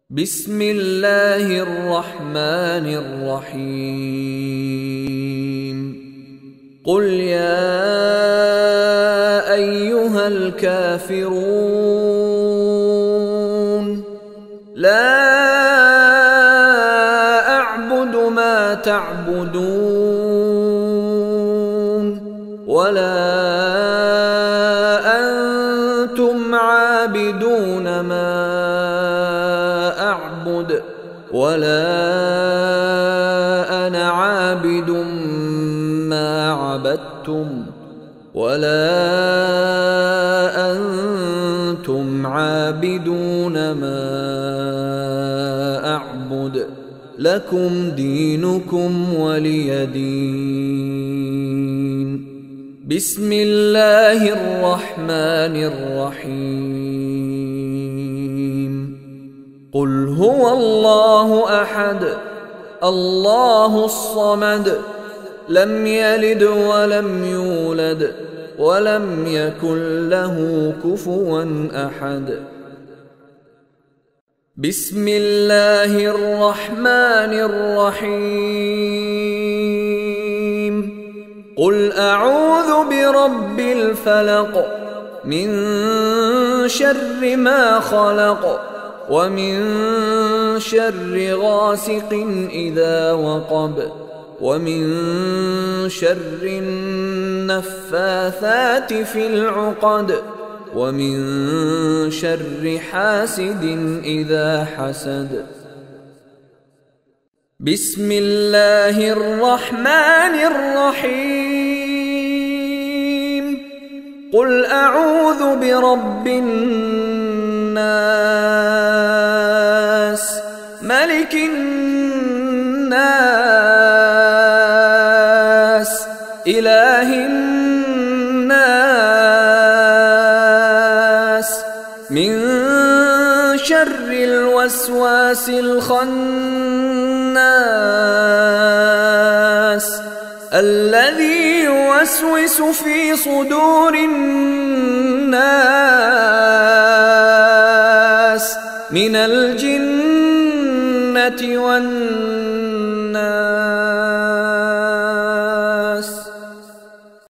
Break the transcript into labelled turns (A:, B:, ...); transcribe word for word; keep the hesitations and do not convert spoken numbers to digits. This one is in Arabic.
A: بسم الله الرحمن الرحيم قل يا أيها الكافرون لا أعبد ما تعبدون ولا أنتم عابدون ما أعبد ولا أنا عابد ما عبدتم ولا أنتم عابدون ما أعبد لكم دينكم ولي دين. بسم الله الرحمن الرحيم قل هو الله أحد الله الصمد لم يلد ولم يولد ولم يكن له كفوا أحد. بسم الله الرحمن الرحيم قل أعوذ برب الفلق من شر ما خلق ومن شر غاسق إذا وقب ومن شر النفاثات في العقد ومن شر حاسد إذا حسد. بسم الله الرحمن الرحيم قل أعوذ برب الناس ملك الناس إله الناس من شر الوسواس الخناس الذي يوسوس في صدور الناس من الجنة والناس.